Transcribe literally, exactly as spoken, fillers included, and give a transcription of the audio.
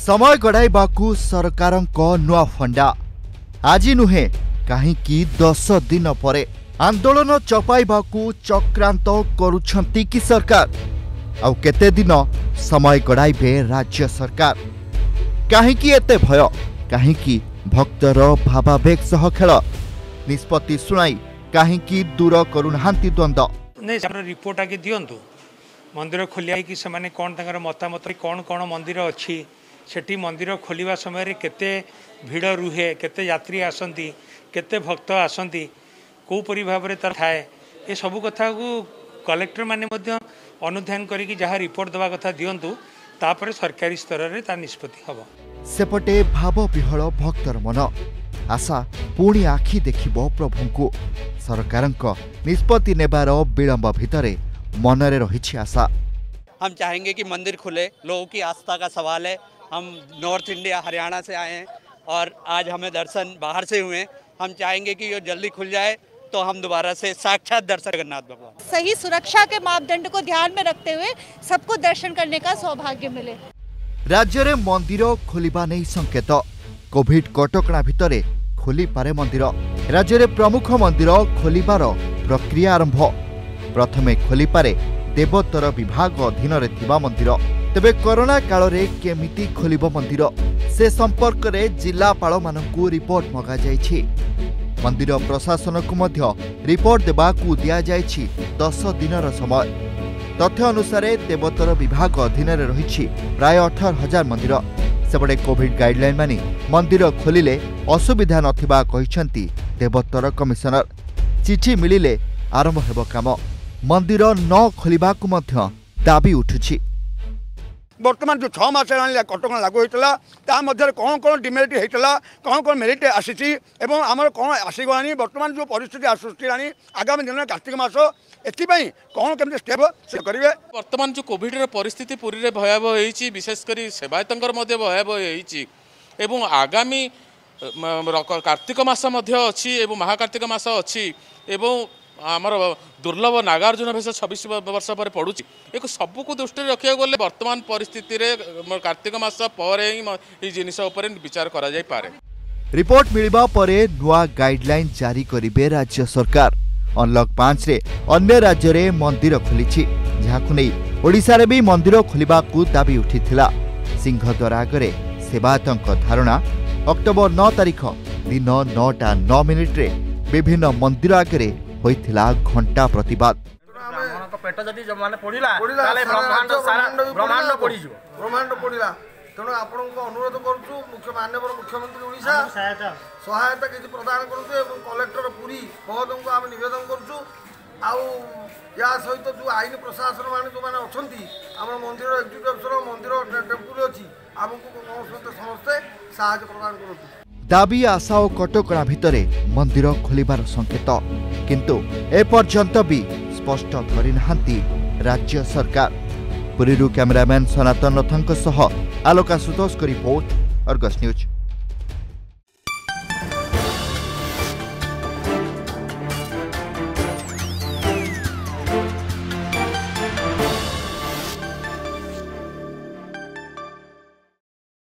समय गड़ाइबाकू सरकारंको नुआ फंडा आज नुहे कहीं दस दिन परे आंदोलन चपाइबाकू चक्रांत करुछंती की सरकार आउ केते दिन समय गड़ाइबे राज्य सरकार कहीं एते भय कहीं भक्तर भावावेग सह खेल निष्पत्ति शुणाई कहीं दूर करुनाहांती द्वंद्व नहीं रिपोर्ट आगे दिंतु मंदिर खोलिया कि से कौन तंगर मतामत कौन कौन मंदिर अच्छी सेठी मंदिर खोलिबा समय रे केते भीड़ रुहे केते यात्री आसंती केते भक्त आसंती को परि भाव रे तर थाए ए सब कथा को कलेक्टर माने मध्य अनुध्यान करी जहाँ रिपोर्ट दवा कथा दिंतु तापर सरकारी स्तर रे ता निष्पत्ति हबो सेपटे भाव विहल भक्तर मन आशा पुणी आखि देखिबो प्रभुंकु सरकारंको निष्पत्ति नेबार विलंब भितरे मनरे रहिछि आशा। हम चाहेंगे कि मंदिर खुले, लोगों की आस्था का सवाल है। हम नॉर्थ इंडिया हरियाणा से आए हैं और आज हमें दर्शन बाहर से हुए। हम चाहेंगे कि ये जल्दी खुल जाए तो हम दोबारा से साक्षात दर्शन जगन्नाथ भगवान सही सुरक्षा के मापदंड को ध्यान में रखते हुए सबको दर्शन करने का सौभाग्य मिले। राज्य रे मंदिर खोलिबा नहीं संकेत कोविड कटकणा भितरे खोली पारे मंदिर राज्य रे प्रमुख मंदिर खोलिबार प्रक्रिया आरंभ प्रथमे खोली पारे देवोत्तर विभाग अधीन रे थिबा मंदिर तेबे कोरोना काल रे केमिति खोलिबो मंदिर से संपर्क रे जिलापाल मानकू रिपोर्ट मगा जायछि मंदिर प्रशासन को मध्य रिपोर्ट देबाकू दिया जायछि दस दिनर समय तथ्य अनुसार देवोत्तर विभाग अधीन रे रहिछि प्राय अठारह हजार मंदिर सेपटे कोविड गाइडलाइन मानि मंदिर खोलिले असुविधा नथिबा कहिसंती देवोत्तर कमिशनर चिठी मिलिले आरंभ हेबो काम मंदिर न खोलिबाकू मध्य दाबी उठुछि। बर्तमान जो छह मास कटक लागू होता ता मध्य कौन कौन डिमेरिट होता कौन कौन मेरिट आसी आमर कौन आसीगलानी बर्तमान जो परिस्थिति सृष्टि आगामी दिन कार्तिक मास एपाई कौन केमती स्टेप से करेंगे। बर्तमान जो कोविड परिस्थिति पूरी में भयावह होती विशेषकर सेवायतर भयावह होती आगामी कार्तिक मास अच्छी महाकार्तिक मास अच्छी आमर दुर्लभ नागार्जुन भेष छब्बीस वर्ष पर पड़ू एक सबको दृष्टि रखा गले वर्तमान परिस्थिति रे कार्तिक मास पर ही जिनिस विचार करा जाय पारे। रिपोर्ट मिलबा परे नुआ गाइडलाइन जारी करिबे राज्य सरकार अनलॉक पांच रे अन्य राज्य रे मंदिर खोलिछि जहाकु नै ओडिसा रे भी मंदिर खोलिबा को दाबी उठिथिला सिंहद्वार आगरे सेवायतंक धारणा अक्टोबर नौ तारिख दिन नौटा नौ मिनिट रे विभिन्न मंदिर आगरे होइथिला घंटा प्रतिवाद पेट जदि माने पड़िला ताले ब्रह्मांड सारा ब्रह्मांड पड़ी जो ब्रह्मांड पड़िला तेणु आपण को अनुरोध करूछु मुख्य माननीय मुख्यमंत्री ओडिशा सहायता सहायता किछि प्रदान करूछु एवं कलेक्टर पुरी महोदय को हम निवेदन करूछु आउ या सहित जो आईन प्रशासन माने जो माने अछंती हमर मंदिर एक्जिक्यूटिव अफसर मंदिर टेम्पल अछि हमको समस्ते सहायता प्रदान करूछु। दाबी आशा और कटकणा भितरे मंदिर खोलिबार संकेत किंतु एपर्यंत भी स्पष्ट करिनाहांती राज्य सरकार। पुरीरू कैमरामैन सनातन रथंक सह आलोका सुतोष को रिपोर्ट अर्गस न्यूज।